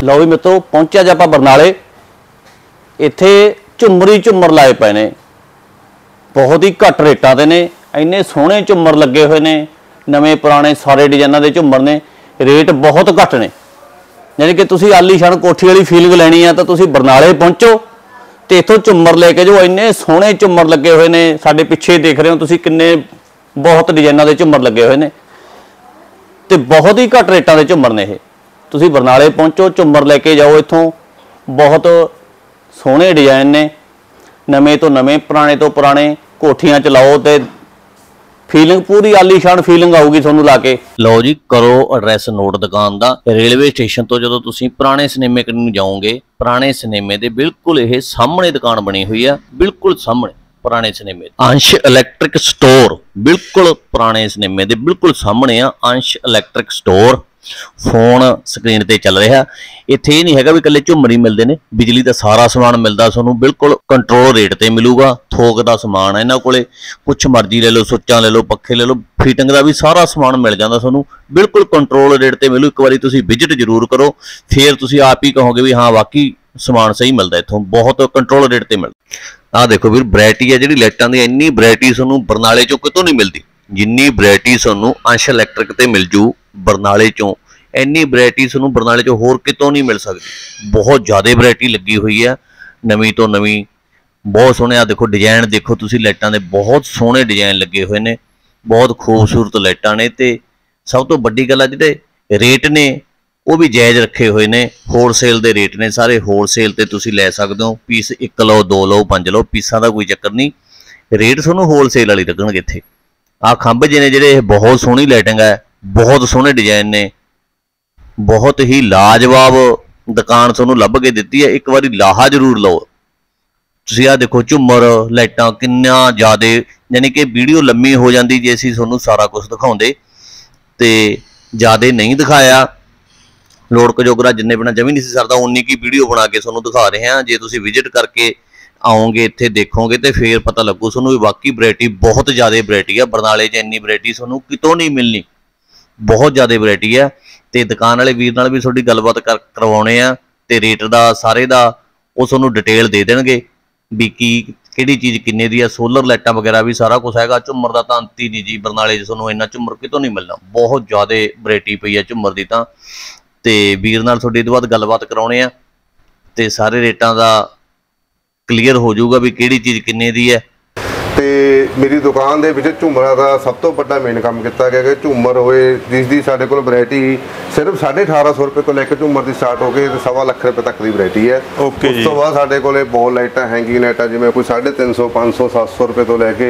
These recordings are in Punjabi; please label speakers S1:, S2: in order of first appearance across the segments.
S1: लो भी मित्रों पहुंचे अज आपां बरनाले। इत्थे झुमरी झुमर लाए पे ने, बहुत ही घट रेटां ते ने। इन्ने सोहणे झुमर लगे हुए ने, नवें पुराने सारे डिजाइनां दे झुमर ने। रेट बहुत घट ने, यानी कि तुसीं आलीशान कोठी वाली फीलिंग लैनी है तो तुसीं बरनाले पहुंचो तो इत्थों झुमर लेके जो इन्ने सोहणे झुमर लगे हुए ने। साडे पिछे देख रहे हो तुसीं किन्ने बहुत डिजाइनां दे झुमर लगे हुए ने ते बहुत ही घट रेटां दे झुमर ने। ये तुसीं बरनाले पहुंचो, झुमर लेके जाओ इत्थों। बहुत सोहणे डिजाइन ने, नवें तो नवें, पुराने तो पुराने। कोठियां च लाओ तो फीलिंग पूरी आलीशान फीलिंग आऊगी थोनू ला के। लो जी, करो एड्रैस नोट दुकान दा। रेलवे स्टेशन तो जो तुसीं पुराने सिनेमे कन्नू जाओगे, पुराने सिनेमे दे बिल्कुल ये सामने दुकान बनी हुई है, बिल्कुल सामने पुराने सिनेमे। अंश इलैक्ट्रिक स्टोर बिल्कुल पुराने सिनेमे दे बिल्कुल सामने आ अंश इलैक्ट्रिक स्टोर। फोन स्क्रीन ते चल रहा। इत्थे ये नहीं है भी कल्ले झुमर ही मिलते हैं, बिजली का सारा समान मिलता तुहानू बिल्कुल कंट्रोल रेट ते मिलूगा। थोक का समान है इन्हां कोले, कुछ मर्जी ले लो, सुच्चां ले लो, पखे ले लो, फिटिंग का भी सारा समान मिल जाता तुहानू बिल्कुल कंट्रोल रेट ते मिलू। एक बारी तुसीं विजिट जरूर करो, फिर तुसीं आप ही कहोगे भी हाँ वाकई समान सही मिलता इत्थों, बहुत कंट्रोल रेट ते मिलदा। आ देखो वीर, वैरायटी है जिहड़ी लाइटां दी, इन्नी वैरायटी तुहानू बरनाले चों कितों नहीं मिलती जिन्नी वैरायटी तुहानू अंश इलैक्ट्रिक ते मिल जू बरनाले चों। इन्नी वैरायटी तुहानू बरनाले चों होर कितों नहीं मिल सकती। बहुत ज़्यादा वैरायटी लगी हुई है, नवीं तो नवीं। बहुत सोहणे आ देखो डिजाइन, देखो तुसीं लाइटां दे बहुत सोहणे डिजाइन लगे हुए ने, बहुत खूबसूरत लाइटां ने। ते सब तो वड्डी गल आ जिहड़े रेट ने वो भी जायज़ रखे हुए ने, होलसेल दे रेट ने सारे। होलसेल ते तुसीं लै सकदे हो, पीस 1 लो, 2 लो, 5 लो, पीसां दा कोई चक्कर नहीं। रेट तुहानू होलसेल वाली लगणगे इत्थे। आ खंभ जे ने जिहड़े बहुत सोहणी लाइटिंग है, बहुत सोहणे डिजाइन ने, बहुत ही लाजवाब दुकान तुहानू लभ के दित्ती है। एक बारी लाहा जरूर लो। तुसीं आ देखो झुमर लाइटां किन्ना ज़्यादा, यानी कि वीडियो लम्मी हो जाती जे असीं तुहानू सारा कुछ दिखाउंदे ते ज़्यादा नहीं दिखाया। लोड़ कजोगरा जिन्ने बिना जमी नहीं सी सरदा उन्नी की वीडियो बना के तुहानू दिखा रहे हैं। जे तुसीं विजिट करके आओगे इत्थे देखोगे तो फिर पता लगू तुहानू भी वाकई वैरायटी बहुत ज़्यादा वैरायटी है। बरनाले च इन्नी वैरायटी तुहानू कितों नहीं मिलनी, बहुत ज़्यादा वैरायटी है। तो दुकान वाले वीर नाल भी थोड़ी गलबात करवाने आ ते रेट का सारे का वो तुहानू डिटेल दे देणगे भी की किहड़ी चीज़ किन्ने दी है। सोलर लाइटां वगैरह भी सारा कुछ हैगा। झुमर का तो अंत ही नहीं जी, बरनाले च तुहानू इन्ना झुमर कितों नहीं मिलना, बहुत ज़्यादा वैरायटी पई है झुमर की। तो वीर नाल थोड़ी इहदे बाद गलबात कराउने आ ते सारे रेटां दा क्लीयर हो जाऊगा भी किहड़ी चीज़ किन्ने दी है।
S2: तो मेरी दुकान के विच झूमर का सब तो बड़ा मेन काम किया गया कि झूमर होए जिसकी साढ़े को वैरायटी सिर्फ 1850 रुपये तो लैके झूमर की स्टार्ट हो गई 1.25 लाख रुपये तक की वैरायटी है।
S1: ओके
S2: उस तो बाद साढ़े को बॉल लाइटां हैंगिंग लाइटां जिवें कोई 350, 500, 700 रुपये तो लैके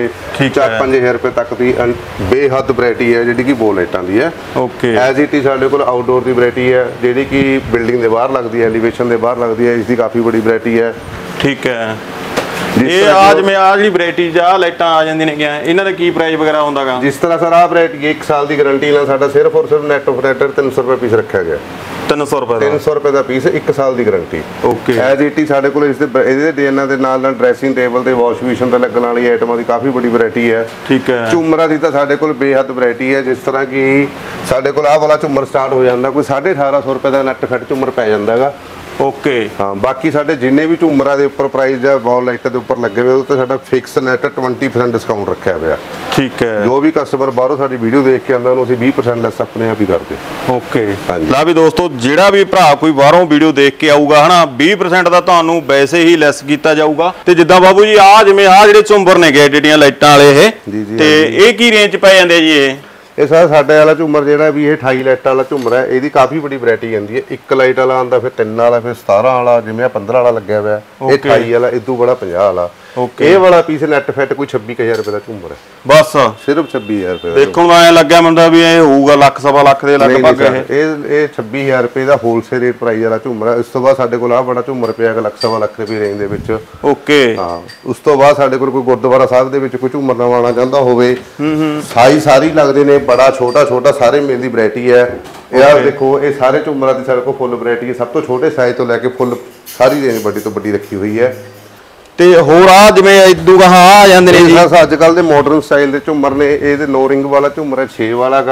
S2: 4-5 रुपये तक की बेहद वैरायटी है जी कि बॉल लाइटां की है।
S1: ओके
S2: एज इट इज साढ़े को आउटडोर की वैरायटी है जी कि बिल्डिंग के बाहर लगती है, एलीवेशन के बाहर लगती है, इसकी काफ़ी बड़ी वैरायटी है।
S1: ठीक है। ये आज में आज ही वैरायटी जा लाइटां आ जांदी ने, क्या इन्हां दा की प्राइस वगैरह हुंदागा?
S2: जिस तरह सर आ वैरायटी 1 साल की गारंटी नाल साडा सिर्फ और सिर्फ नेट ऑपरेटर 300 रुपये पीस रखा गया।
S1: 300 रुपये
S2: 300 रुपये का पीस 1 साल की गारंटी।
S1: ओके
S2: एज इट ही साडे कोल इहदे डिजाइनां दे नाल ड्रैसिंग टेबल ते वॉश बेसिन ते लगण वाली आइटमां दी काफ़ी बड़ी वैरायटी है।
S1: ठीक है।
S2: झूमरां दी तां साडे कोल बेहद वैरायटी है। जिस तरह कि साडे कोल आह वाला झूमर स्टार्ट हो जाता कोई 1850 रुपये का नैट फिट झूमर पै जांदा गा।
S1: ओके
S2: हाँ, बाकी साढ़े जिन्ने भी झूमरां दे उपर प्राइस है वॉल लाइटां दे उपर लगे हुए उत्ते साडा फिक्स नेट 20% डिस्काउंट रखा हुआ।
S1: ठीक है।
S2: जो भी कस्टमर बाहरों साडी वीडियो देख के आंदा उन्होंने 20% लैस अपने आप ही करते।
S1: ओके ला भी दोस्तों, जिहड़ा भी भरा कोई बाहरों वीडियो देख के आऊगा है ना 20% का तुहानू वैसे ही लैस किया जाऊगा। ते जिद्दां बाबू जी आ जिवें आ जिहड़े झुंबर ने गए जिहड़ियां लाइटां वाले ये ते ये की रेंज पै जांदे जी?
S2: ये सर साडे वाला झूमर जिहड़ा भी ये 28 लाइट वाला झूमर है, इसकी काफ़ी बड़ी वैरायटी आती है। 1 लाइट वाला आंदा, फिर 3 वाला, फिर 17 वाला, जिवें 15 वाला लग्या हुआ है। ये 28 वाला, इदू बड़ा 50 वाला। ये वाला पीस नेट फिट कोई 26,000 रुपये का झूमर है, बस सिर्फ 26,000 रुपये।
S1: देखो ऐ लग्या मुंडा भी ये होऊगा लाख सवा लाख दे लगभग।
S2: ये 26,000 रुपये का होलसेल रेट प्राइस वाला झूमर है। उस तो बाद साडे कोल आ बड़ा झूमर पिया लाख सवा लाख रुपये रेंज दे विच। ओके हाँ, उस तो बाद साडे कोल कोई गुरुद्वारा साहिब दे विच कोई झूमर नवाना चाहता होवे, साइज सारी लगदे ने, बड़ा छोटा छोटा सारे मेल दी वैरायटी है। यार देखो ये सारे झूमरां दी साडे कोल फुल वैरायटी है, सब तो छोटे साइज तो लैके फुल सारी रेंज बड़ी तो बड़ी रखी हुई है।
S1: ते होर आ जिवें इदू कहां आ जांदे ने जी
S2: अजकल दे मॉडर्न स्टाइल दे झूमर ने। ये 9 रिंग वाला झूमर है, 6 वाला का,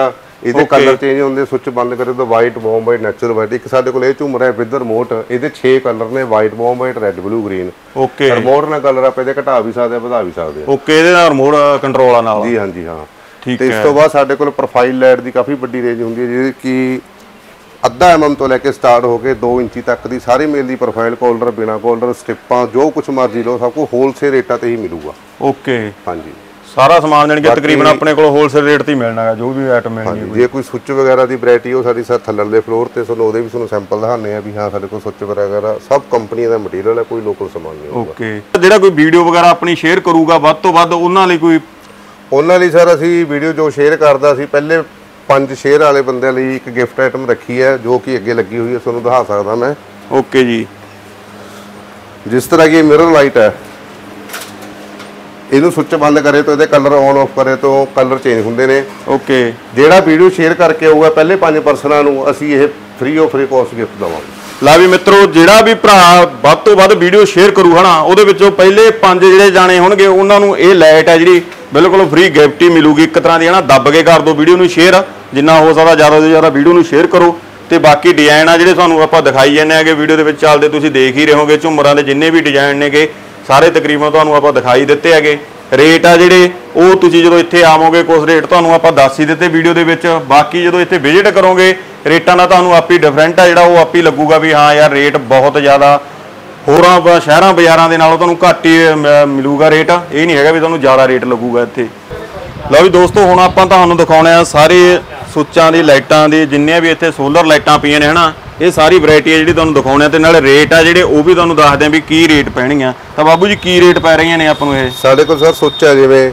S2: ਇਹਦੇ ਕਲਰ ਚੇਂਜ ਹੁੰਦੇ, ਸੁੱਚ ਬੰਦ ਕਰੇ ਤਾਂ white, warm white, natural white. ਇੱਕ ਸਾਡੇ ਕੋਲ ਇਹ ਝੂਮਰ ਹੈ ਵਿਦ ਰਿਮੋਟ, ਇਹਦੇ 6 ਕਲਰ ਨੇ, white, warm white, red, blue, green.
S1: Okay,
S2: remote ਨਾਲ ਕਲਰ ਆਪਾਂ ਇਹਦੇ ਘਟਾ ਵੀ ਸਕਦੇ ਆ, ਵਧਾ ਵੀ ਸਕਦੇ ਆ।
S1: ਓਕੇ, ਇਹਦੇ ਨਾਲ ਰਿਮੋਟ ਕੰਟਰੋਲ ਆ ਨਾਲ
S2: ਜੀ ਹਾਂਜੀ ਹਾਂ।
S1: ਠੀਕ
S2: ਤੇ ਇਸ ਤੋਂ ਬਾਅਦ ਸਾਡੇ ਕੋਲ ਪ੍ਰੋਫਾਈਲ ਲਾਈਟ ਦੀ ਕਾਫੀ ਵੱਡੀ ਰੇਂਜ ਹੁੰਦੀ ਹੈ, ਜਿਹਦੀ ਕਿ ਅੱਧਾ mm ਤੋਂ ਲੈ ਕੇ ਸਟਾਰਟ ਹੋ ਕੇ 2 ਇੰਚੀ ਤੱਕ ਦੀ ਸਾਰੀ ਮੇਲ ਦੀ ਪ੍ਰੋਫਾਈਲ, ਕੋਲਡਰ, ਬਿਨਾ ਕੋਲਡਰ, ਸਟ੍ਰਿਪਾਂ, ਜੋ ਕੁਝ ਮਰਜ਼ੀ ਲਓ ਸਭ ਕੁਝ ਹੋਲਸੇਲ ਰੇਟਾਂ ਤੇ ਹੀ ਮਿਲੂਗਾ।
S1: ਓਕੇ,
S2: ਹਾਂਜੀ,
S1: ਸਾਰਾ ਸਮਾਨ ਜਾਨੀ ਕਿ ਤਕਰੀਬਨ ਆਪਣੇ ਕੋਲ ਹੋਲਸੇਲ ਰੇਟ ਤੇ ਹੀ ਮਿਲਣਾ ਹੈ, ਜੋ ਵੀ ਆਈਟਮ ਮਿਲਣੀ ਹੈ।
S2: ਜੇ ਕੋਈ ਸੁੱਚ ਵਗੈਰਾ ਦੀ ਵੈਰਾਈਟੀ ਉਹ ਸਾਡੀ ਸਰ ਥੱਲੜੇ ਫਲੋਰ ਤੇ ਤੁਹਾਨੂੰ ਉਹਦੇ ਵੀ ਤੁਹਾਨੂੰ ਸੈਂਪਲ ਦਿਖਾਉਂਦੇ ਆ ਵੀ ਹਾਂ ਸਾਡੇ ਕੋਲ ਸੁੱਚ ਵਗੈਰਾ ਸਭ ਕੰਪਨੀ ਦਾ ਮਟੀਰੀਅਲ ਹੈ, ਕੋਈ ਲੋਕਲ ਸਮਾਨ ਨਹੀਂ ਹੋਊਗਾ।
S1: ਓਕੇ, ਜਿਹੜਾ ਕੋਈ ਵੀਡੀਓ ਵਗੈਰਾ ਆਪਣੀ ਸ਼ੇਅਰ ਕਰੂਗਾ ਵੱਧ ਤੋਂ ਵੱਧ ਉਹਨਾਂ ਲਈ
S2: ਸਰ ਅਸੀਂ ਵੀਡੀਓ ਜੋ ਸ਼ੇਅਰ ਕਰਦਾ ਸੀ ਪਹਿਲੇ 5 ਸ਼ੇਅਰ ਵਾਲੇ ਬੰਦਿਆਂ ਲਈ ਇੱਕ ਗਿਫਟ ਆਈਟਮ ਰੱਖੀ ਹੈ, ਜੋ ਕਿ ਅੱਗੇ ਲੱਗੀ ਹੋਈ ਹੈ, ਤੁਹਾਨੂੰ ਦਿਖਾ ਸਕਦਾ ਮੈਂ।
S1: ਓਕੇ ਜੀ,
S2: ਜਿਸ ਤਰ੍ਹਾਂ ਕਿ ਮਿਰਰ ਲਾਈਟ ਹੈ, ਇਹਨੂੰ ਸੁੱਚ ਬੰਦ ਕਰੇ ਤਾਂ ਇਹਦੇ ਕਲਰ ਔਨ ਆਫ ਕਰੇ ਤਾਂ ਕਲਰ ਚੇਂਜ ਹੁੰਦੇ ਨੇ।
S1: ਓਕੇ,
S2: ਜਿਹੜਾ ਵੀਡੀਓ ਸ਼ੇਅਰ ਕਰਕੇ ਆਊਗਾ ਪਹਿਲੇ 5 ਪਰਸਨਾਂ ਨੂੰ ਅਸੀਂ ਇਹ ਫ੍ਰੀ ਕਾਸਟ ਗਿਫਟ ਦਵਾਂਗੇ।
S1: ਲਾ ਵੀ ਮਿੱਤਰੋ, ਜਿਹੜਾ ਵੀ ਭਰਾ ਵੱਧ ਤੋਂ ਵੱਧ ਵੀਡੀਓ ਸ਼ੇਅਰ ਕਰੂ ਹਨਾ, ਉਹਦੇ ਵਿੱਚੋਂ ਪਹਿਲੇ 5 ਜਿਹੜੇ ਜਾਣੇ ਹੋਣਗੇ ਉਹਨਾਂ ਨੂੰ ਇਹ ਲਾਈਟ ਹੈ ਜਿਹੜੀ ਬਿਲਕੁਲ ਫ੍ਰੀ ਗਿਫਟ ਹੀ ਮਿਲੂਗੀ। ਇੱਕ ਤਰ੍ਹਾਂ ਦੀ ਹਨਾ, ਦੱਬ ਕੇ ਕਰ ਦਿਓ ਵੀਡੀਓ ਨੂੰ ਸ਼ੇਅਰ, ਜਿੰਨਾ ਹੋ ਸਕਦਾ ਜ਼ਿਆਦਾ ਤੋਂ ਜ਼ਿਆਦਾ ਵੀਡੀਓ ਨੂੰ ਸ਼ੇਅਰ ਕਰੋ। ਤੇ ਬਾਕੀ ਡਿਜ਼ਾਈਨ ਆ ਜਿਹੜੇ ਤੁਹਾਨੂੰ ਆਪਾਂ ਦਿਖਾਈ ਜਾਂਦੇ ਆਗੇ ਵੀਡੀਓ ਦੇ ਵਿੱਚ ਚੱਲਦੇ, ਤੁਸੀਂ ਦੇਖ ਹੀ ਰਹੇ ਹੋਗੇ। ਝੁੰਮਰਾਂ ਦੇ ਜਿੰਨੇ ਵੀ ਡਿਜ਼ਾਈਨ ਨੇਗੇ ਸਾਰੇ ਤਕਰੀਬਨ ਤੁਹਾਨੂੰ ਆਪਾਂ ਦਿਖਾਈ ਦਿੱਤੇ ਹੈਗੇ। ਰੇਟ ਆ ਜਿਹੜੇ ਉਹ ਤੁਸੀਂ ਜਦੋਂ ਇੱਥੇ ਆਵੋਗੇ ਕੁਝ ਰੇਟ ਤੁਹਾਨੂੰ ਆਪਾਂ ਦੱਸ ਹੀ ਦਿੱਤੇ ਵੀਡੀਓ ਦੇ ਵਿੱਚ। ਬਾਕੀ ਜਦੋਂ ਇੱਥੇ ਵਿਜ਼ਿਟ ਕਰੋਗੇ ਰੇਟਾਂ ਦਾ ਤੁਹਾਨੂੰ ਆਪੀ ਡਿਫਰੈਂਟ ਆ ਜਿਹੜਾ ਉਹ ਆਪੀ ਲੱਗੂਗਾ ਵੀ ਹਾਂ ਯਾਰ ਰੇਟ ਬਹੁਤ ਜ਼ਿਆਦਾ ਹੋਰਾਂ ਸ਼ਹਿਰਾਂ ਬਾਜ਼ਾਰਾਂ ਦੇ ਨਾਲੋਂ ਤੁਹਾਨੂੰ ਘੱਟ ਹੀ ਮਿਲੂਗਾ ਰੇਟ। ਇਹ ਨਹੀਂ ਹੈਗਾ ਵੀ ਤੁਹਾਨੂੰ ਜ਼ਿਆਦਾ ਰੇਟ ਲੱਗੂਗਾ ਇੱਥੇ। ਲਓ ਵੀ ਦੋਸਤੋ, ਹੁਣ ਆਪਾਂ ਤੁਹਾਨੂੰ ਦਿਖਾਉਣੇ ਆ ਸਾਰੇ ਸੁੱਚਾਂ ਦੀ ਲਾਈਟਾਂ ਦੀ, ਜਿੰਨੀਆਂ ਵੀ ਇੱਥੇ ਸੋਲਰ ਲਾਈਟਾਂ ਪਈਆਂ ਨੇ ਹਨਾ, ਇਹ ਸਾਰੀ ਵੈਰਾਈਟੀ ਹੈ ਜਿਹੜੀ ਤੁਹਾਨੂੰ ਦਿਖਾਉਣੇ ਆ, ਤੇ ਨਾਲ ਰੇਟ ਆ ਜਿਹੜੇ ਉਹ ਵੀ ਤੁਹਾਨੂੰ ਦੱਸਦੇ ਆ ਵੀ ਕੀ ਰੇਟ ਪੈਣਗੀਆਂ। ਤਾਂ ਬਾਬੂ ਜੀ ਕੀ ਰੇਟ ਪੈ ਰਹੀਆਂ ਨੇ ਆਪਾਂ ਨੂੰ ਇਹ?
S2: ਸਾਡੇ ਕੋਲ ਸਰ ਸੁੱਚ ਹੈ ਜਿਵੇਂ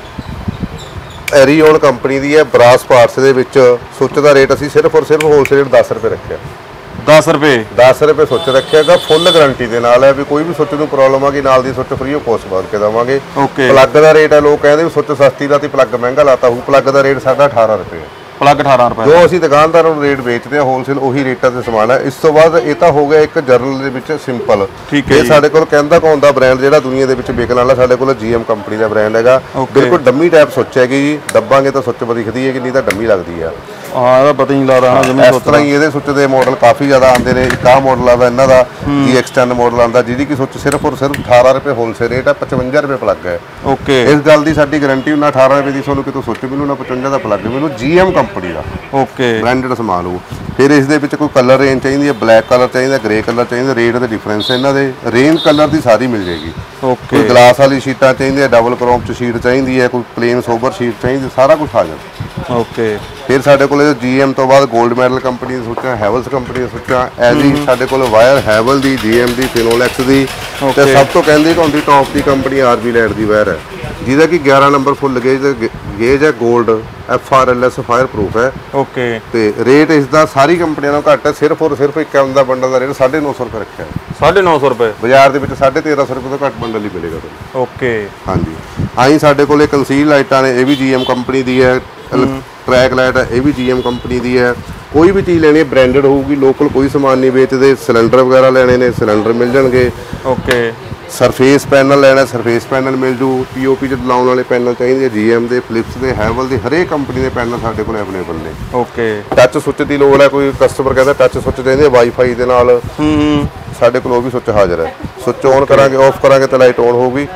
S2: ਐਰੀਓਨ ਕੰਪਨੀ ਦੀ ਹੈ, ਬਰਾਸ ਪਾਰਟਸ ਦੇ ਵਿੱਚ ਸੁੱਚ ਦਾ ਰੇਟ ਅਸੀਂ ਸਿਰਫ ਔਰ ਸਿਰਫ ਹੋਲਸੇਲ ਰੇਟ 10 ਰੁਪਏ ਰੱਖਿਆ।
S1: 10 ਰੁਪਏ
S2: ਸੁੱਚ ਰੱਖਿਆਗਾ, ਫੁੱਲ ਗਾਰੰਟੀ ਦੇ ਨਾਲ ਹੈ ਵੀ ਕੋਈ ਵੀ ਸੁੱਚ ਨੂੰ ਪ੍ਰੋਬਲਮ ਆ ਗਈ ਨਾਲ ਦੀ ਸੁੱਚ ਫ੍ਰੀ ਆਫ ਕੋਸਟ ਬਾਅਦ ਕੇ ਦੇਵਾਂਗੇ। ਪਲੱਗ ਦਾ ਰੇਟ ਹੈ, ਲੋਕ ਕਹਿੰਦੇ ਵੀ ਸੁੱਚ ਸਸਤੀ ਲਾਤੀ ਪਲੱਗ ਮਹਿੰਗਾ ਲਾਤਾ ਹੋਊ, ਪਲੱਗ ਦਾ ਰੇਟ ਸਾਡਾ 18 ਰੁਪਏ।
S1: ਪਲੱਗ 18 ਰੁਪਏ
S2: ਜੋ ਅਸੀਂ ਦੁਕਾਨਦਾਰਾਂ ਨੂੰ ਰੇਟ ਵੇਚਦੇ ਆ ਹੋਲਸੇਲ ਉਹੀ ਰੇਟਾਂ ਤੇ ਸਮਾਨ ਹੈ। ਇਸ ਤੋਂ ਬਾਅਦ ਇਹ ਤਾਂ ਹੋ ਗਿਆ ਇੱਕ ਜਰਨਲ ਦੇ ਵਿੱਚ ਸਿੰਪਲ। ਇਹ ਸਾਡੇ ਕੋਲ ਕਹਿੰਦਾ ਕੌਣ ਦਾ ਬ੍ਰਾਂਡ ਜਿਹੜਾ ਦੁਨੀਆ ਦੇ ਵਿੱਚ ਵਿਕਣ ਵਾਲਾ, ਸਾਡੇ ਕੋਲ GM ਕੰਪਨੀ ਦਾ ਬ੍ਰਾਂਡ ਹੈਗਾ। ਬਿਲਕੁਲ ਡੰਮੀ ਟਾਈਪ ਸੁੱਚ ਹੈਗੀ ਜੀ, ਦੱਬਾਂਗੇ ਤਾਂ ਸੁੱਚ ਦਿਖਦੀ ਹੈ ਕਿ ਨਹੀਂ ਤਾਂ ਡੰਮੀ ਲੱਗਦੀ ਆ।
S1: ਹਾਂ, ਇਹਦਾ ਪਤਾ ਹੀ ਨਹੀਂ ਲੱਗਦਾ ਜਿਵੇਂ
S2: ਇਸ ਤਰ੍ਹਾਂ ਹੀ ਇਹਦੇ ਸੁੱਚ ਦੇ ਮਾਡਲ ਕਾਫੀ ਜ਼ਿਆਦਾ ਆਉਂਦੇ ਨੇ। ਇੱਕ ਆਹ ਮਾਡਲ ਆਉਂਦਾ ਇਹਨਾਂ ਦਾ GX10 ਮਾਡਲ ਆਉਂਦਾ, ਜਿਹਦੀ ਕਿ ਸੁੱਚ ਸਿਰਫ ਔਰ ਸਿਰਫ 18 ਰੁਪਏ ਹੋਲਸੇਲ ਰੇਟ ਹੈ, 55 ਰੁਪਏ ਪਲੱਗ ਹੈ।
S1: ਓਕੇ,
S2: ਇਸ ਗੱਲ ਦੀ ਸਾਡੀ ਗਾਰੰਟੀ ਨਾ 18 ਰੁਪਏ ਦੀ ਤੁਹਾਨੂੰ ਕਿਤੋਂ ਸੁੱਚ ਮਿਲੂ ਨਾ 55 ਦਾ ਪਲੱਗ ਮਿਲੂ, GM ਕੰਪਨੀ ਦਾ
S1: ਓਕੇ
S2: ਬ੍ਰਾਂਡਡ ਸਮਾਨ ਹੋ। ਫਿਰ ਇਸ ਦੇ ਵਿੱਚ ਕੋਈ ਕਲਰ ਰੇਂਜ ਚਾਹੀਦੀ ਹੈ, ਬਲੈਕ ਕਲਰ ਚਾਹੀਦਾ, ਗ੍ਰੇ ਕਲਰ ਚਾਹੀਦਾ, ਰੇਟ ਦੇ ਡਿਫਰੈਂਸ ਇਹਨਾਂ ਦੇ। ਰੇਂਜ ਕਲਰ ਦੀ ਸਾਰੀ ਮਿਲ ਜਾਏਗੀ।
S1: ਓਕੇ,
S2: ਕੋਈ ਗਲਾਸ ਵਾਲੀ ਸ਼ੀਟਾਂ ਚਾਹੀਦੀਆਂ, ਡਬਲ ਕ੍ਰੋਮ ਚ ਸ਼ੀਟ ਚਾਹੀਦੀ ਹੈ, ਕੋਈ ਪਲੇਨ ਸੋਬਰ ਸ਼ੀਟ ਚਾਹੀਦੀ, ਸਾਰਾ ਕੁਝ ਆ ਜਾਂਦਾ।
S1: ਓਕੇ,
S2: ਫਿਰ ਸਾਡੇ ਕੋਲ GM ਤੋਂ ਬਾਅਦ 골ਡ ਮੈਡਲ ਕੰਪਨੀ ਦੀ ਸੁੱਚਾਂ, ਹੈਵਲਸ ਕੰਪਨੀ ਦੀ ਸੁੱਚਾਂ, ਐਜੀ ਸਾਡੇ ਕੋਲ ਵਾਇਰ ਹੈਵਲ ਦੀ, GM ਦੀ, ਫਿਨੋਲੈਕਸ ਦੀ, ਤੇ ਸਭ ਤੋਂ ਕਹਿੰਦੇ ਹੁੰਦੀ ਟੌਪ ਦੀ ਕੰਪਨੀ RB ਲਾਈਟ ਦੀ ਵਾਇਰ ਹੈ, ਜਿਹਦਾ ਕਿ 11 ਨੰਬਰ ਫੁੱਲ ਗੇਜ ਹੈ, 골ਡ FRLS ਫਾਇਰ ਪ੍ਰੂਫ ਹੈ।
S1: ਓਕੇ,
S2: ਤੇ ਰੇਟ ਇਸ ਦਾ ਸਾਰੀ ਕੰਪਨੀਆਂ ਨਾਲੋਂ ਘੱਟ ਹੈ, ਸਿਰਫ ਔਰ ਸਿਰਫ ਇੱਕ ਦਾ ਬੰਡਲ ਦਾ ਰੇਟ 950 ਰੁਪਏ ਰੱਖਿਆ ਹੈ।
S1: 950 ਰੁਪਏ
S2: ਬਾਜ਼ਾਰ ਦੇ ਵਿੱਚ 1350 ਰੁਪਏ ਤੋਂ ਘੱਟ ਬੰਡਲ ਹੀ ਮਿਲੇਗਾ ਤੁਹਾਨੂੰ।
S1: ਓਕੇ,
S2: ਹਾਂਜੀ, ਆਹੀ ਸਾਡੇ ਕੋਲ ਕੰਸੀਲ ਲਾਈਟਾਂ ਨੇ, ਇਹ ਵੀ GM ਕੰਪਨੀ ਦੀ ਹੈ। ਟਰੈਕ ਲਾਈਟ ਹੈ, ਇਹ ਵੀ GM ਕੰਪਨੀ ਦੀ ਹੈ। ਕੋਈ ਵੀ ਚੀਜ਼ ਲੈਣੀ ਹੈ ਬ੍ਰਾਂਡਡ ਹੋਊਗੀ, ਲੋਕਲ ਕੋਈ ਸਮਾਨ ਨਹੀਂ ਵੇਚਦੇ। ਸਿਲੰਡਰ ਵਗੈਰਾ ਲੈਣੇ ਨੇ, ਸਿਲੰਡਰ ਮਿਲ ਜਾਣਗੇ।
S1: ਓਕੇ,
S2: ਸਰਫੇਸ ਪੈਨਲ ਲੈਣਾ, ਸਰਫੇਸ ਪੈਨਲ ਮਿਲ ਜੂ। POP 'ਚ ਲਾਉਣ ਵਾਲੇ ਪੈਨਲ ਚਾਹੀਦੇ, GM ਦੇ, ਫਿਲਿਪਸ ਦੇ, ਹੈਵਲ ਦੇ, ਹਰੇਕ ਕੰਪਨੀ ਦੇ ਪੈਨਲ ਸਾਡੇ ਕੋਲ ਅਵੇਲੇਬਲ ਨੇ।
S1: ਓਕੇ,
S2: ਟੱਚ ਸੁੱਚ ਦੀ ਲੋੜ ਹੈ, ਕੋਈ ਕਸਟਮਰ ਕਹਿੰਦਾ ਟੱਚ ਸੁੱਚ ਚਾਹੀਦੇ ਵਾਈਫਾਈ ਦੇ ਨਾਲ, ਸਾਡੇ ਕੋਲ ਉਹ ਵੀ ਸੁੱਚ ਹਾਜ਼ਰ ਹੈ। ਸੁੱਚ ਔਨ ਕਰਾਂਗੇ, ਆਫ ਕਰਾਂਗੇ ਤਾਂ ਲਾਈਟ ਔਨ ਹੋਊਗੀ।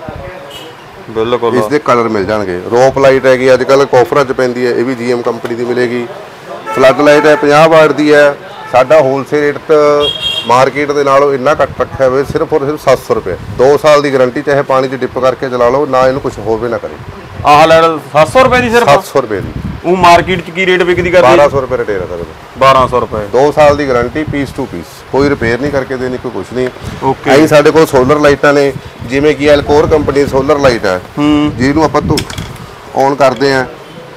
S1: ਬਿਲਕੁਲ,
S2: ਇਸ ਦੇ ਕਲਰ ਮਿਲ ਜਾਣਗੇ। ਰੋਪ ਲਾਈਟ ਹੈਗੀ, ਅੱਜ ਕੱਲ੍ਹ ਕਾਫਰਾਂ 'ਚ ਪੈਂਦੀ ਹੈ, ਇਹ ਵੀ GM ਕੰਪਨੀ ਦੀ ਮਿਲੇਗੀ। ਫਲੱਡ ਲਾਈਟ ਹੈ, 50 ਵਾਟ ਦੀ ਹੈ। ਸਾਡਾ ਹੋਲਸੇਲ ਰੇਟ ਮਾਰਕੀਟ ਦੇ ਨਾਲੋਂ ਇੰਨਾ ਘੱਟ ਰੱਖਿਆ ਹੋਵੇ, ਸਿਰਫ ਔਰ ਸਿਰਫ 700 ਰੁਪਏ। 2 ਸਾਲ ਦੀ ਗਾਰੰਟੀ, ਚਾਹੇ ਪਾਣੀ 'ਚ ਡਿਪ ਕਰਕੇ ਚਲਾ ਲਓ, ਨਾ ਇਹਨੂੰ ਕੁਝ ਹੋਵੇ ਨਾ ਕਰੇ।
S1: ਆਹ ਲਾਈਟ 700 ਰੁਪਏ ਦੀ ਸਿਰਫ?
S2: 700 ਰੁਪਏ ਦੀ।
S1: ਉਹ ਮਾਰਕੀਟ 'ਚ ਕੀ ਰੇਟ ਵਿਕਦੀ ਕਰਦੀ?
S2: 1200 ਰੁਪਏ ਰਿਟੇਲ ਹੈ ਸਾਡੇ ਕੋਲ।
S1: 1200 ਰੁਪਏ।
S2: 2 ਸਾਲ ਦੀ ਗਾਰੰਟੀ, ਪੀਸ ਟੂ ਪੀਸ, ਕੋਈ ਰਿਪੇਅਰ ਨਹੀਂ ਕਰਕੇ ਦੇਣੀ, ਕੋਈ ਕੁਝ ਨਹੀਂ।
S1: ਓਕੇ,
S2: ਆਹੀ ਸਾਡੇ ਕੋਲ ਸੋਲਰ ਲਾਈਟਾਂ ਨੇ, ਜਿਵੇਂ ਕਿ ਐਲਕੋਰ ਕੰਪਨੀ ਦੀ ਸੋਲਰ ਲਾਈਟ ਹੈ, ਜਿਹਨੂੰ ਆਪਾਂ ਔਨ ਕਰਦੇ ਆ,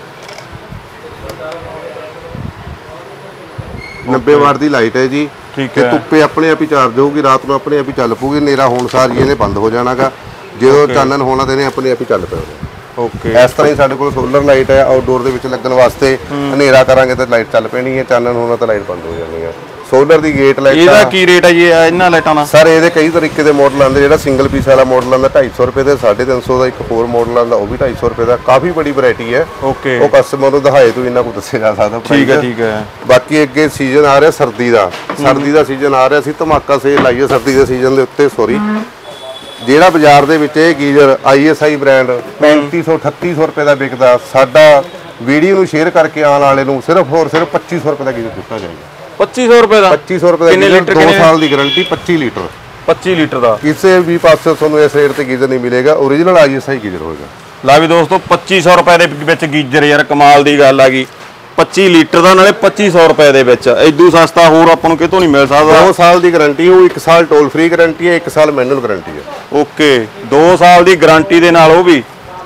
S2: 90 ਵਾਟ ਦੀ ਲਾਈਟ ਹੈ ਜੀ।
S1: ਠੀਕ
S2: ਹੈ।
S1: ਹੈ,
S2: ਧੁੱਪੇ ਆਪਣੇ ਆਪ ਹੀ ਚਾਰਜ ਹੋਊਗੀ, ਰਾਤ ਨੂੰ ਆਪਣੇ ਆਪ ਹੀ ਚੱਲ ਪਊਗੀ। ਹਨੇਰਾ ਹੋਣ ਸਾਰ ਹੀ ਇਹਨੇ ਬੰਦ ਹੋ ਜਾਣਾਗਾ, ਜਦੋਂ ਚਾਨਣ ਹੋਣਾ ਤੇ ਇਹਨੇ ਆਪਣੇ ਆਪ ਹੀ ਚੱਲ ਪੈਣਾ।
S1: ਓਕੇ,
S2: ਇਸ ਤਰ੍ਹਾਂ ਹੀ ਸਾਡੇ ਕੋਲ ਸੋਲਰ ਲਾਈਟ ਹੈ, ਆਊਟਡੋਰ ਦੇ ਵਿੱਚ ਲੱਗਣ ਵਾਸਤੇ। ਹਨੇਰਾ ਕਰਾਂਗੇ ਤਾਂ ਲਾਈਟ ਚੱਲ ਪੈਣੀ ਹੈ, ਚਾਨਣ ਹੋਣਾ ਤਾਂ ਲਾਈਟ ਬੰਦ ਹੋ ਜਾਣੀ ਹੈ। ਸੋਲਰ ਦੀ ਗੇਟ ਲਾਈਟ।
S3: ਇਹਦਾ ਕੀ ਰੇਟ ਹੈ ਜੀ ਇਹਨਾਂ ਲਾਈਟਾਂ ਦਾ?
S2: ਸਰ ਇਹਦੇ ਕਈ ਤਰੀਕੇ ਦੇ ਮਾਡਲ ਆਉਂਦੇ, ਜਿਹੜਾ ਸਿੰਗਲ ਪੀਸ ਵਾਲਾ ਮਾਡਲ ਆਉਂਦਾ 250 ਰੁਪਏ ਦੇ, 350 ਦਾ। ਇੱਕ ਹੋਰ ਮਾਡਲ ਆਉਂਦਾ ਉਹ ਵੀ 250 ਰੁਪਏ ਦਾ। ਕਾਫੀ ਬੜੀ ਵੈਰਾਈਟੀ ਹੈ।
S3: ਓਕੇ,
S2: ਉਹ ਕਸਟਮਰ ਨੂੰ ਦਿਖਾਏ ਤੋਂ ਇੰਨਾ ਕੁ ਦੱਸਿਆ ਜਾ ਸਕਦਾ।
S3: ਠੀਕ ਹੈ ਠੀਕ ਹੈ।
S2: ਬਾਕੀ ਅੱਗੇ ਸੀਜ਼ਨ ਆ ਰਿਹਾ ਸਰਦੀ ਦਾ, ਸਰਦੀ ਦਾ ਸੀਜ਼ਨ ਆ ਰਿਹਾ, ਅਸੀਂ ਧਮਾਕਾ ਸੇਲ ਲਾਈਏ ਸਰਦੀ ਦੇ ਸੀਜ਼ਨ ਦੇ ਉੱਤੇ। ਸੌਰੀ, ਜਿਹੜਾ ਬਾਜ਼ਾਰ ਦੇ ਵਿੱਚ ਇਹ ਗੀਜ਼ਰ ISI ਬ੍ਰਾਂਡ 3500 3800 ਰੁਪਏ ਦਾ ਵਿਕਦਾ, ਸਾਡਾ ਵੀਡੀਓ ਨੂੰ ਸ਼ੇਅਰ ਕਰਕੇ ਆਉਣ ਵਾਲੇ ਨੂੰ ਸਿਰਫ ਹੋਰ ਸਿਰਫ 2500 ਰੁਪਏ ਦਾ ਗੀਜ਼ਰ ਦਿੱਤਾ ਜਾਏਗਾ।
S3: 2500 ਰੁਪਏ ਦਾ?
S2: 2500 ਰੁਪਏ ਦਾ
S3: ਕਿੰਨੇ
S2: ਗੀਜ਼ਰ,
S3: ਲੀਟਰ
S2: 2 ਸਾਲ ਦੀ ਗਾਰੰਟੀ, 25 ਲੀਟਰ।
S3: 25 ਲੀਟਰ ਦਾ
S2: ਕਿਸੇ ਵੀ ਪਾਸੇ ਤੁਹਾਨੂੰ ਇਸ ਰੇਟ ਤੇ ਗੀਜ਼ਰ ਨਹੀਂ ਮਿਲੇਗਾ, ਓਰੀਜਨਲ ISI ਗੀਜ਼ਰ ਹੋਏਗਾ।
S3: ਲਾ ਵੀ ਦੋਸਤੋ 2500 ਰੁਪਏ ਦੇ ਵਿੱਚ ਗੀਜ਼ਰ, ਯਾਰ ਕਮਾਲ ਦੀ ਗੱਲ ਆ ਗਈ। 25 ਲੀਟਰ ਦਾ, ਨਾਲੇ 2500 ਰੁਪਏ ਦੇ ਵਿੱਚ। ਇਦੋਂ ਸਸਤਾ ਹੋਰ ਆਪਾਂ ਨੂੰ ਕਿਤੋਂ ਨਹੀਂ ਮਿਲ ਸਕਦਾ।
S2: 2 ਸਾਲ ਦੀ ਗਾਰੰਟੀ, ਉਹ 1 ਸਾਲ ਟੋਲ ਫ੍ਰੀ ਗਾਰੰਟੀ ਹੈ, 1 ਸਾਲ ਮੈਨੂਅਲ ਗਾਰੰਟੀ ਹੈ।
S3: ਓਕੇ, 2 ਸਾਲ ਦੀ ਗਾਰੰਟੀ ਦੇ ਨਾਲ ਉਹ ਵੀ।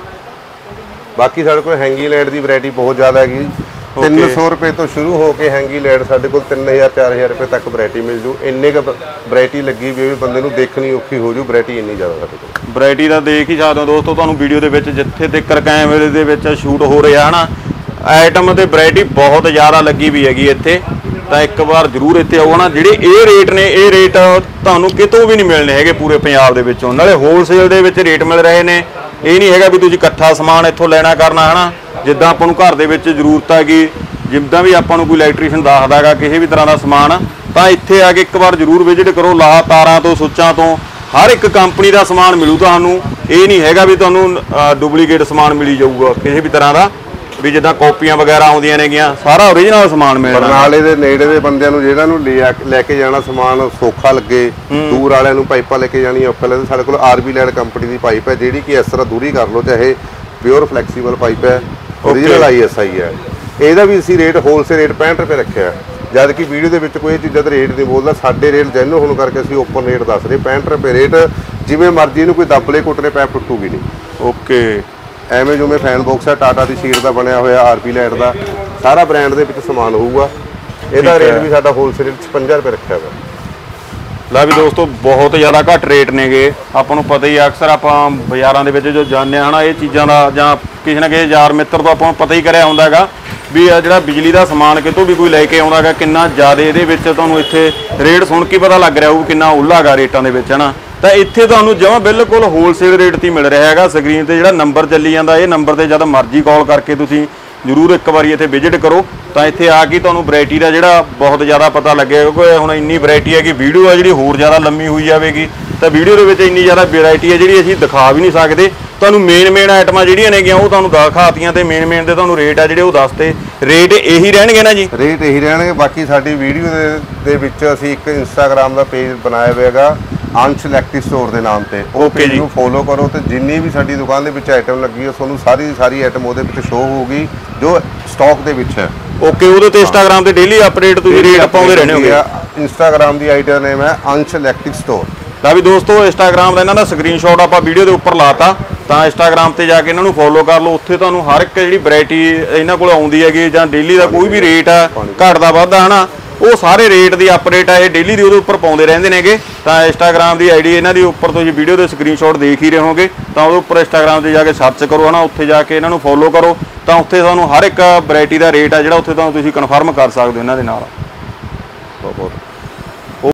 S2: ਬਾਕੀ ਸਾਡੇ ਕੋਲ ਹੈਂਗੀ ਲਾਈਟ ਦੀ ਵੈਰਾਈਟੀ ਬਹੁਤ ਜ਼ਿਆਦਾ ਹੈਗੀ। 300 ਰੁਪਏ ਤੋਂ ਸ਼ੁਰੂ ਹੋ ਕੇ ਹੈਂਗੀ ਲਾਈਟ ਸਾਡੇ ਕੋਲ 3000 4000 ਰੁਪਏ ਤੱਕ ਵੈਰਾਈਟੀ ਮਿਲ ਜੂ। ਇੰਨੇ ਕ ਵੈਰਾਈਟੀ ਲੱਗੀ ਵੀ ਬੰਦੇ ਨੂੰ ਦੇਖਣੀ ਔਖੀ ਹੋ ਜੂ, ਵੈਰਾਈਟੀ ਇੰਨੀ ਜ਼ਿਆਦਾ ਸਾਡੇ ਕੋਲ।
S3: ਵੈਰਾਈਟੀ ਦਾ ਦੇਖ ਹੀ ਸਕਦੇ ਹੋ ਦੋਸਤੋ, ਤੁਹਾਨੂੰ ਵੀਡੀਓ ਦੇ ਵਿੱਚ ਜਿੱਥੇ ਤੱਕ ਕੈਮਰੇ ਦੇ ਵਿੱਚ ਸ਼ੂਟ ਹੋ ਰਿਹਾ ਹੈ ਨਾ, ਆਈਟਮ ਤੇ ਵੈਰਾਈਟੀ ਬਹੁਤ ਜ਼ਿਆਦਾ ਲੱਗੀ ਵੀ ਹੈਗੀ ਇੱਥੇ। ਤਾਂ ਇੱਕ ਵਾਰ ਜ਼ਰੂਰ ਇੱਥੇ ਆਓ ਨਾ। ਜਿਹੜੇ ਇਹ ਰੇਟ ਨੇ, ਇਹ ਰੇਟ ਤੁਹਾਨੂੰ ਕਿਤੋਂ ਵੀ ਨਹੀਂ ਮਿਲਣੇ ਹੈਗੇ ਪੂਰੇ ਪੰਜਾਬ ਦੇ ਵਿੱਚੋਂ। ਨਾਲੇ ਹੋਲਸੇਲ ਦੇ ਵਿੱਚ ਰੇਟ ਮਿਲ ਰਹੇ ਨੇ। ਇਹ ਨਹੀਂ ਹੈਗਾ ਵੀ ਤੁਸੀਂ ਇਕੱਠਾ ਸਮਾਨ ਇੱਥੋਂ ਲੈਣਾ ਕਰਨਾ ਹੈ ਨਾ। ਜਿੱਦਾਂ ਆਪਾਂ ਨੂੰ ਘਰ ਦੇ ਵਿੱਚ ਜ਼ਰੂਰਤ ਹੈਗੀ, ਜਿੱਦਾਂ ਵੀ ਆਪਾਂ ਨੂੰ ਕੋਈ ਇਲੈਕਟ੍ਰੀਸ਼ੀਅਨ ਦੱਸਦਾ ਹੈਗਾ ਕਿਸੇ ਵੀ ਤਰ੍ਹਾਂ ਦਾ ਸਮਾਨ, ਤਾਂ ਇੱਥੇ ਆ ਕੇ ਇੱਕ ਵਾਰ ਜ਼ਰੂਰ ਵਿਜ਼ਿਟ ਕਰੋ। ਲਾ ਤਾਰਾਂ ਤੋਂ, ਸੁੱਚਾਂ ਤੋਂ, ਹਰ ਇੱਕ ਕੰਪਨੀ ਦਾ ਸਮਾਨ ਮਿਲੂ ਤੁਹਾਨੂੰ। ਇਹ ਨਹੀਂ ਹੈਗਾ ਵੀ ਤੁਹਾਨੂੰ ਡੁਪਲੀਕੇਟ ਸਮਾਨ ਮਿਲੀ ਜਾਊਗਾ ਕਿਸੇ ਵੀ ਤਰ੍ਹਾਂ ਦਾ, ਵੀ ਜਿੱਦਾਂ ਕਾਪੀਆਂ ਵਗੈਰਾ ਆਉਂਦੀਆਂ ਨੇਗੀਆਂ, ਸਾਰਾ ਓਰੀਜਨਲ ਸਮਾਨ ਮਿਲਦਾ।
S2: ਬਰਨਾਲੇ ਦੇ ਨੇੜੇ ਦੇ ਬੰਦਿਆਂ ਨੂੰ ਜਿਹੜਾ ਨੂੰ ਲੈ ਕੇ ਜਾਣਾ ਸਮਾਨ ਸੌਖਾ ਲੱਗੇ, ਦੂਰ ਵਾਲਿਆਂ ਨੂੰ ਪਾਈਪਾਂ ਲੈ ਕੇ ਜਾਣੀ ਔਖਾ ਲੱਗੇ, ਸਾਡੇ ਕੋਲ RB ਲੈਡ ਕੰਪਨੀ ਦੀ ਪਾਈਪ ਹੈ, ਜਿਹੜੀ ਕਿ ਇਸ ਤਰ੍ਹਾਂ ਦੂਰੀ ਕਰ ਲਓ, ਚਾਹੇ ਪਿਓਰ ਫਲੈਕਸੀਬਲ ਪਾਈਪ ਹੈ, ਓਰੀਜਨਲ ISI ਹੈ। ਇਹਦਾ ਵੀ ਅਸੀਂ ਰੇਟ ਹੋਲਸੇਲ ਰੇਟ 65 ਰੁਪਏ ਰੱਖਿਆ, ਜਦ ਕਿ ਵੀਡੀਓ ਦੇ ਵਿੱਚ ਕੋਈ ਚੀਜ਼ਾਂ ਦਾ ਰੇਟ ਨਹੀਂ ਬੋਲਦਾ। ਸਾਡੇ ਰੇਟ ਜੈਨੂਅਨ ਹੋਣ ਕਰਕੇ ਅਸੀਂ ਓਪਨ ਰੇਟ ਦੱਸ ਰਹੇ। 65 ਰੁਪਏ ਰੇਟ, ਜਿਵੇਂ ਮਰਜ਼ੀ ਇਹਨੂੰ ਕੋਈ ਦੱਬਲੇ ਕੁੱਟਨੇ ਪੈਪ ਟੁੱਟੂਗੀ ਨਹੀਂ।
S3: ਓਕੇ,
S2: ਐਵੇਂ ਜਿਵੇਂ ਫੈਨ ਬਾਕਸ ਹੈ, ਟਾਟਾ ਦੀ ਸ਼ੀਟ ਦਾ ਬਣਿਆ ਹੋਇਆ, RB ਲਾਈਟ ਦਾ, ਸਾਰਾ ਬ੍ਰਾਂਡ ਦੇ ਵਿੱਚ ਸਮਾਨ ਹੋਊਗਾ। ਇਹਦਾ ਰੇਟ ਵੀ ਸਾਡਾ ਹੋਲਸੇਲ ਰੇਟ 56 ਰੁਪਏ ਰੱਖਿਆ ਹੋਇਆ।
S3: ਲੈ ਵੀ ਦੋਸਤੋ, ਬਹੁਤ ਜ਼ਿਆਦਾ ਘੱਟ ਰੇਟ ਨੇਗੇ। ਆਪਾਂ ਨੂੰ ਪਤਾ ਹੀ ਆ, ਅਕਸਰ ਆਪਾਂ ਬਾਜ਼ਾਰਾਂ ਦੇ ਵਿੱਚ ਜੋ ਜਾਂਦੇ ਹਾਂ ਹਨਾ, ਇਹ ਚੀਜ਼ਾਂ ਦਾ ਜਾਂ ਕਿਸੇ ਨਾ ਕਿਸੇ ਯਾਰ ਮਿੱਤਰ ਤੋਂ ਆਪਾਂ ਨੂੰ ਪਤਾ ਹੀ ਕਰਿਆ ਹੁੰਦਾ ਹੈਗਾ ਵੀ ਆ ਜਿਹੜਾ ਬਿਜਲੀ ਦਾ ਸਮਾਨ ਕਿਤੋਂ ਵੀ ਕੋਈ ਲੈ ਕੇ ਆਉਂਦਾ ਹੈਗਾ, ਕਿੰਨਾ ਜ਼ਿਆਦਾ ਇਹਦੇ ਵਿੱਚ ਤੁਹਾਨੂੰ ਇੱਥੇ ਰੇਟ ਸੁਣ ਕੇ ਪਤਾ ਲੱਗ ਰਿਹਾ ਹੋਊ ਕਿੰਨਾ ਉੱਲਾ ਹੈਗਾ ਰੇਟਾਂ ਦੇ ਵਿੱਚ ਹਨਾ। ਤਾਂ ਇੱਥੇ ਤੁਹਾਨੂੰ ਜਮਾਂ ਬਿਲਕੁਲ ਹੋਲਸੇਲ ਰੇਟ 'ਤੇ ਮਿਲ ਰਿਹਾ ਹੈਗਾ। ਸਕਰੀਨ ਤੇ ਜਿਹੜਾ ਨੰਬਰ ਚੱਲੀ ਜਾਂਦਾ, ਇਹ ਨੰਬਰ ਤੇ ਜਦ ਮਰਜ਼ੀ ਕਾਲ ਕਰਕੇ ਤੁਸੀਂ ਜ਼ਰੂਰ ਇੱਕ ਵਾਰੀ ਇੱਥੇ ਵਿਜ਼ਿਟ ਕਰੋ। ਤਾਂ ਇੱਥੇ ਆ ਕੇ ਤੁਹਾਨੂੰ ਵੈਰਾਈਟੀ ਦਾ ਜਿਹੜਾ ਬਹੁਤ ਜ਼ਿਆਦਾ ਪਤਾ ਲੱਗੇਗਾ, ਕਿਉਂਕਿ ਹੁਣ ਇੰਨੀ ਵੈਰਾਈਟੀ ਹੈ ਕਿ ਵੀਡੀਓ ਆ ਜਿਹੜੀ ਹੋਰ ਜ਼ਿਆਦਾ ਲੰਮੀ ਹੋਈ ਜਾਵੇਗੀ। ਤਾਂ ਵੀਡੀਓ ਦੇ ਵਿੱਚ ਇੰਨੀ ਜ਼ਿਆਦਾ ਵੈਰਾਈਟੀ ਹੈ ਜਿਹੜੀ ਅਸੀਂ ਦਿਖਾ ਵੀ ਨਹੀਂ ਸਕਦੇ। ਤੁਹਾਨੂੰ ਮੇਨ ਆਈਟਮਾਂ ਜਿਹੜੀਆਂ ਨੇਗੀਆਂ ਉਹ ਤੁਹਾਨੂੰ ਦਿਖਾਤੀਆਂ, ਤੇ ਮੇਨ ਦੇ ਤੁਹਾਨੂੰ ਰੇਟ ਆ ਜਿਹੜੇ ਉਹ ਦੱਸਤੇ। ਰੇਟ ਇਹੀ ਰਹਿਣਗੇ ਨਾ ਜੀ?
S2: ਰੇਟ ਇਹੀ ਰਹਿਣਗੇ। ਬਾਕੀ ਸਾਡੀ ਵੀਡੀਓ ਦੇ ਵਿੱਚ ਅਸੀਂ ਇੱਕ ਇੰਸਟਾਗ੍ਰਾਮ ਦਾ ਪੇਜ ਬਣਾਇਆ ਹੋਇਆ ਹੈਗਾ, ਅੰਸ਼ ਇਲੈਕਟ੍ਰਿਕ ਸਟੋਰ ਦੇ ਨਾਮ ਤੇ। ਉਹ ਪੇਜ ਨੂੰ ਫੋਲੋ ਕਰੋ ਤੇ ਜਿੰਨੀ ਵੀ ਸਾਡੀ ਦੁਕਾਨ ਦੇ ਵਿੱਚ ਆਈਟਮ ਲੱਗੀ ਹੈ ਤੁਹਾਨੂੰ ਸਾਰੀ ਆਈਟਮ ਉਹਦੇ ਵਿੱਚ ਸ਼ੋ ਹੋਊਗੀ ਜੋ ਸਟਾਕ ਦੇ ਵਿੱਚ ਹੈ।
S3: ਓਕੇ, ਉਹਦੇ ਤੇ ਇੰਸਟਾਗ੍ਰਾਮ ਤੇ ਡੇਲੀ ਅਪਡੇਟ ਤੁਸੀਂ ਰੇਟ ਪਾਉਂਦੇ ਰਹਿੰਦੇ ਹੋਗੇ।
S2: ਇੰਸਟਾਗ੍ਰਾਮ ਦੀ ਆਈਡੀ ਦਾ ਨੇਮ ਹੈ ਅੰਸ਼ ਇਲੈਕਟ੍ਰਿਕ ਸਟੋਰ।
S3: ਤਾਂ ਵੀ ਦੋਸਤੋ, ਇੰਸਟਾਗ੍ਰਾਮ ਦਾ ਇਹਨਾਂ ਦਾ ਸਕਰੀਨਸ਼ਾਟ ਆਪਾਂ ਵੀਡੀਓ ਦੇ ਉੱਪਰ ਲਾਤਾ। ਤਾਂ ਇੰਸਟਾਗ੍ਰਾਮ ਤੇ ਜਾ ਕੇ ਇਹਨਾਂ ਨੂੰ ਫੋਲੋ ਕਰ ਲਓ। ਉੱਥੇ ਤੁਹਾਨੂੰ ਹਰ ਇੱਕ ਜਿਹੜੀ ਵੈਰਾਈਟੀ ਇਹਨਾਂ ਕੋਲ ਆਉਂਦੀ ਹੈਗੀ, ਜਾਂ ਡੇਲੀ ਦਾ ਕੋਈ ਵੀ ਰੇਟ ਆ ਘਟਦਾ ਵੱਧਦਾ ਹਨਾ, ਉਹ ਸਾਰੇ ਰੇਟ ਦੀ ਅਪਡੇਟ ਆ ਇਹ ਡੇਲੀ ਦੀ ਉਹਦੇ ਉੱਪਰ ਪਾਉਂਦੇ ਰਹਿੰਦੇ ਨੇਗੇ। ਤਾਂ ਇੰਸਟਾਗ੍ਰਾਮ ਦੀ ਆਈਡੀ ਇਹਨਾਂ ਦੀ ਉੱਪਰ ਤੁਸੀਂ ਵੀਡੀਓ ਦੇ ਸਕਰੀਨਸ਼ਾਟ ਦੇਖ ਹੀ ਰਹੇ ਹੋਗੇ। ਤਾਂ ਉਹਦੇ ਉੱਪਰ ਇੰਸਟਾਗ੍ਰਾਮ ਤੇ ਜਾ ਕੇ ਸਰਚ ਕਰੋ ਹਨਾ, ਉੱਥੇ ਜਾ ਕੇ ਇਹਨਾਂ ਨੂੰ ਫੋਲੋ ਕਰੋ। ਤਾਂ ਉੱਥੇ ਤੁਹਾਨੂੰ ਹਰ ਇੱਕ ਵੈਰਾਈਟੀ ਦਾ ਰੇਟ ਆ ਜਿਹੜਾ ਉੱਥੇ ਤੁਹਾਨੂੰ ਤੁਸੀਂ ਕਨਫਰਮ ਕਰ ਸਕਦੇ ਹੋ ਇਹਨਾਂ ਦੇ ਨਾਲ।
S2: ਬਹੁਤ